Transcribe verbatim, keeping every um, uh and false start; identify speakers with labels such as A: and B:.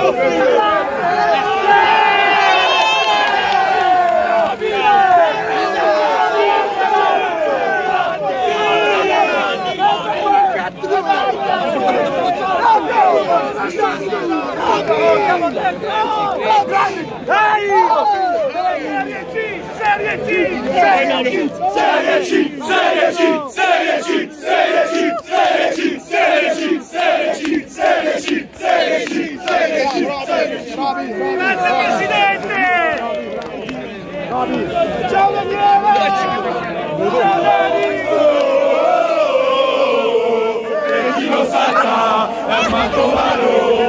A: Serie C, Serie C, Serie C, Serie C, Serie C, Serie C, Serie C, Serie C, Serie C, Serie C, Serie C, Serie C. Grazie Presidente! Ciao Daniele! Ciao Dani! E chi lo sa, è Mantovano!